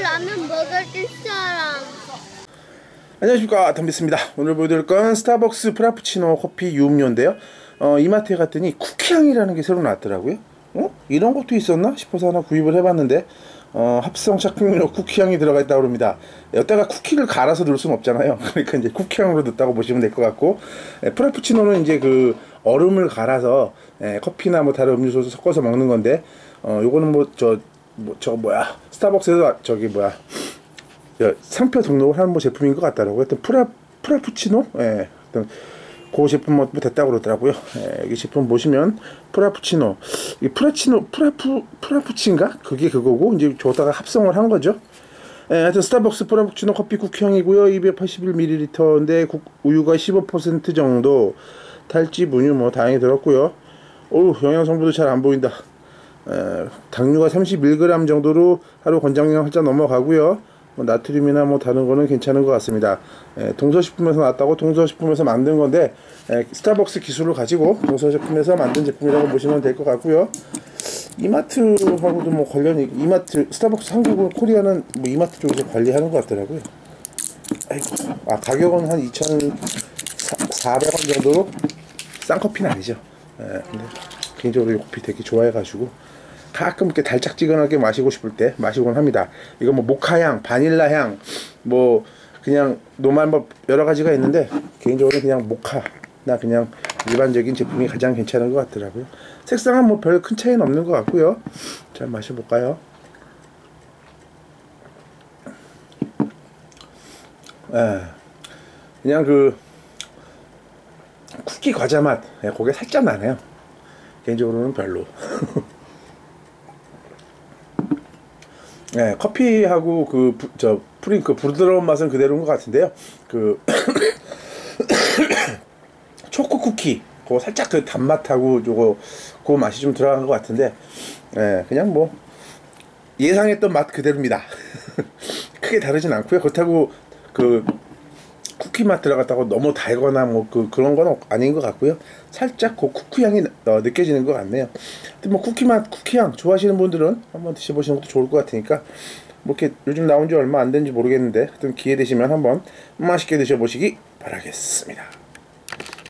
라면 먹을 사람. 안녕하십니까, 덤비스입니다. 오늘 보여드릴 건 스타벅스 프라푸치노 커피 유음료인데요. 이마트에 갔더니 쿠키향이라는 게 새로 나왔더라고요. 이런 것도 있었나 싶어서 하나 구입을 해봤는데 합성 착용료 쿠키향이 들어가 있다고 합니다. 여기다가 쿠키를 갈아서 넣을 수는 없잖아요. 그러니까 이제 쿠키향으로 넣었다고 보시면 될 것 같고, 프라푸치노는 이제 그 얼음을 갈아서 커피나 뭐 다른 음료수 섞어서 먹는 건데, 요거는 스타벅스에서 상표 등록을 한 제품인 것 같더라고요. 하여튼 프라푸치노? 하여튼 그 제품 뭐 됐다고 그러더라고요. 이 제품 보시면 프라푸치노, 이 프라푸치인가? 그게 그거고 이제 저다가 합성을 한 거죠. 하여튼 스타벅스 프라푸치노 커피 쿠키향이고요. 281ml인데 우유가 15% 정도, 탈지 분유 뭐 다행히 들었고요. 영양 성분도 잘 안 보인다. 당류가 31g 정도로 하루 권장량 살짝 넘어가고요. 나트륨이나 뭐 다른 거는 괜찮은 것 같습니다. 동서식품에서 나왔다고, 동서식품에서 만든 건데 스타벅스 기술을 가지고 동서식품에서 만든 제품이라고 보시면 될 것 같고요. 이마트하고도 뭐 관련이, 이마트, 스타벅스 한국은, 코리아는 뭐 이마트 쪽에서 관리하는 것 같더라고요. 가격은 한 2,400원 정도로 싼 커피는 아니죠. 근데 개인적으로 이 커피 되게 좋아해가지고 가끔 이렇게 달짝지근하게 마시고 싶을 때 마시곤 합니다. 이거 뭐 모카향, 바닐라향, 뭐 그냥 노말 뭐 여러 가지가 있는데 개인적으로 그냥 모카나 그냥 일반적인 제품이 가장 괜찮은 것 같더라고요. 색상은 뭐 별 큰 차이는 없는 것 같고요. 자, 마셔볼까요? 그냥 그 쿠키 과자 맛, 그게 살짝 나네요. 개인적으로는 별로. 커피하고 부드러운 맛은 그대로인 것 같은데요. 초코 쿠키, 그거 살짝 그 단맛하고 그 맛이 좀 들어간 것 같은데, 그냥 뭐 예상했던 맛 그대로입니다. 크게 다르진 않고요. 그렇다고 쿠키 맛 들어갔다고 너무 달거나 뭐 그런 건 아닌 것 같고요. 살짝 그 쿠키 향이 느껴지는 것 같네요. 근데 뭐 쿠키 맛, 쿠키 향 좋아하시는 분들은 한번 드셔보시는 것도 좋을 것 같으니까, 뭐 이렇게 요즘 나온 지 얼마 안 된지 모르겠는데 하여튼 기회 되시면 한번 맛있게 드셔보시기 바라겠습니다.